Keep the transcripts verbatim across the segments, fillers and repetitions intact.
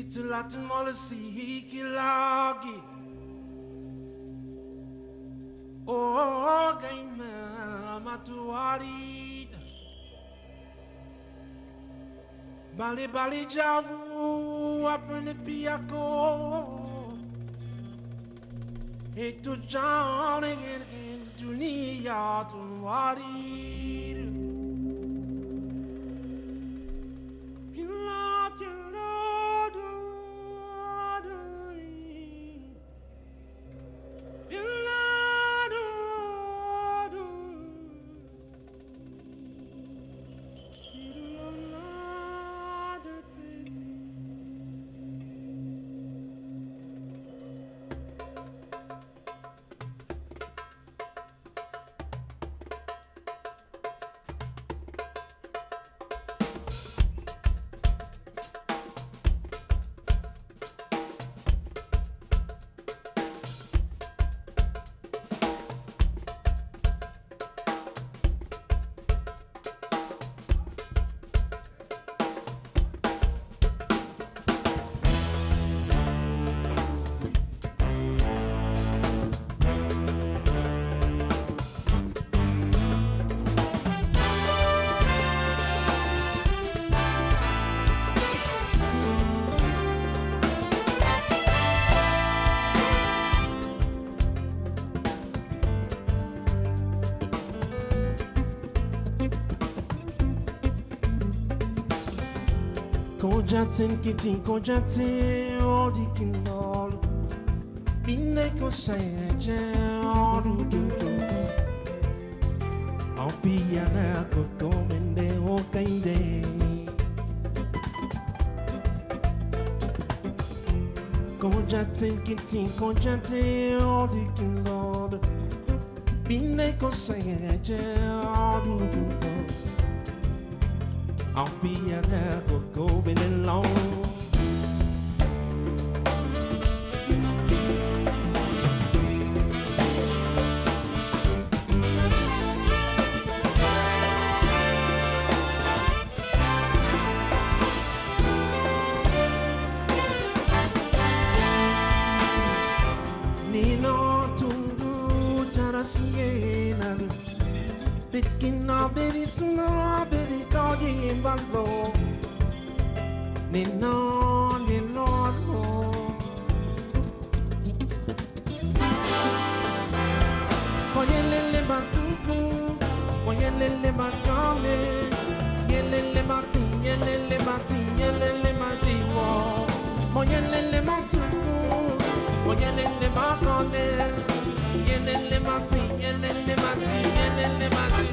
Latin molesi kilagi. Oh, gaima matuari. Bali bali javu apne piako. Et tu jane gen dunia tunwari. Konjaten kiti konjaten odi kinol Bine konseje odu du du Ampiya na koko mende o kainde Konjaten kiti konjaten odi kinol Bine konseje odu du du I'll be an apple going along. Nino tungu tarasiena. Picking up very small, very doggy in Balo. Nino, Nino, no. Oyelele Batuku, Oyelele Bakale, Yelele Mati, Yelele Mati, Yelele Mati, Oyelele Matuku, Oyelele Bakale, Yelele Mati, Yelele Mati, Yelele Mati.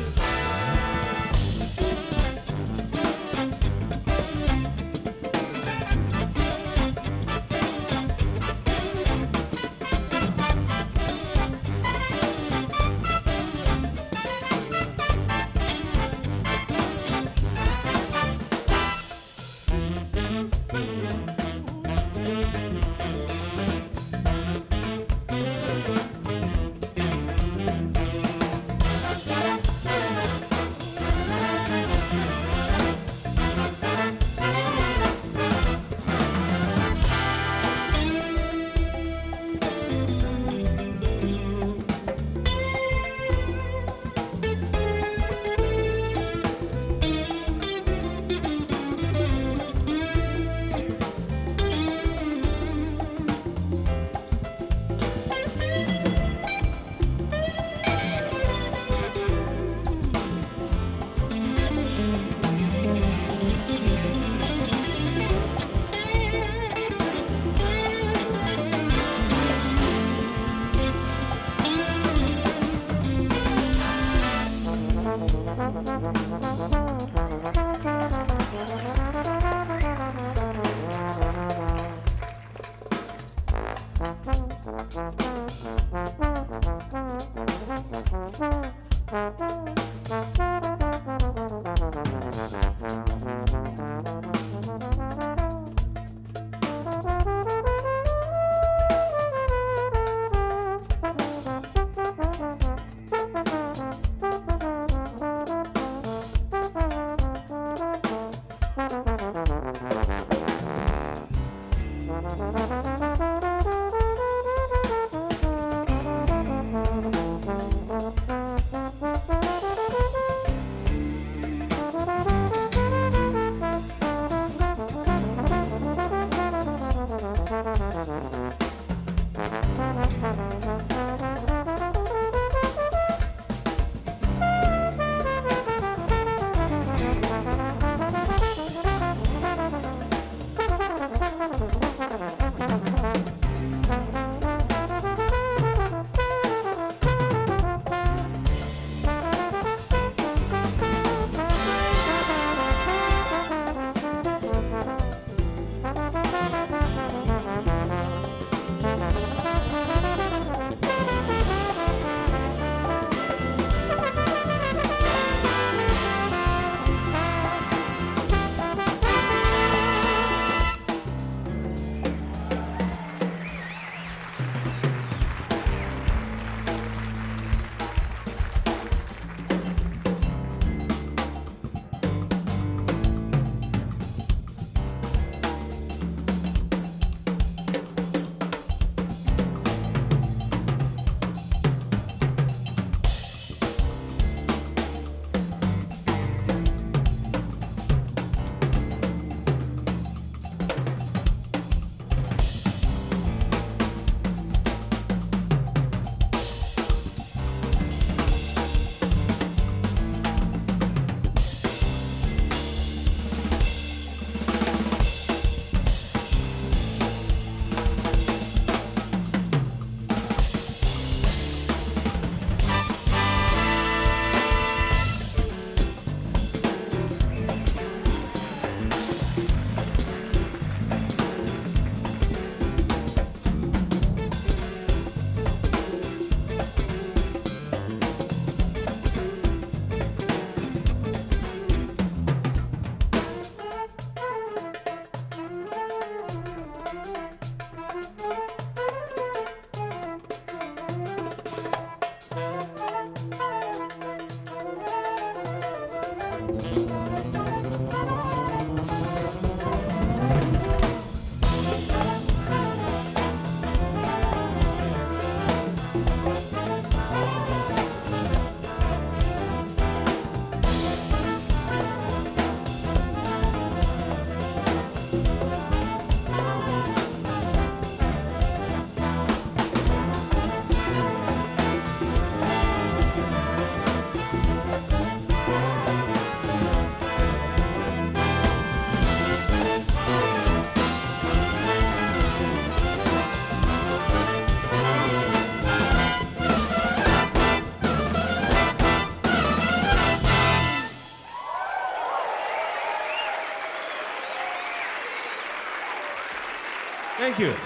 Thank you.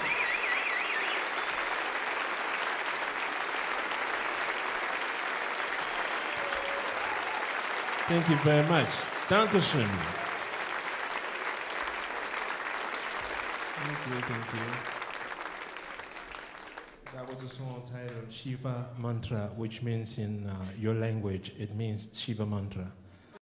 Thank you very much. Dankeschön. Thank you, thank you. That was a song titled Shiva Mantra, which means in uh, your language, it means Shiva Mantra.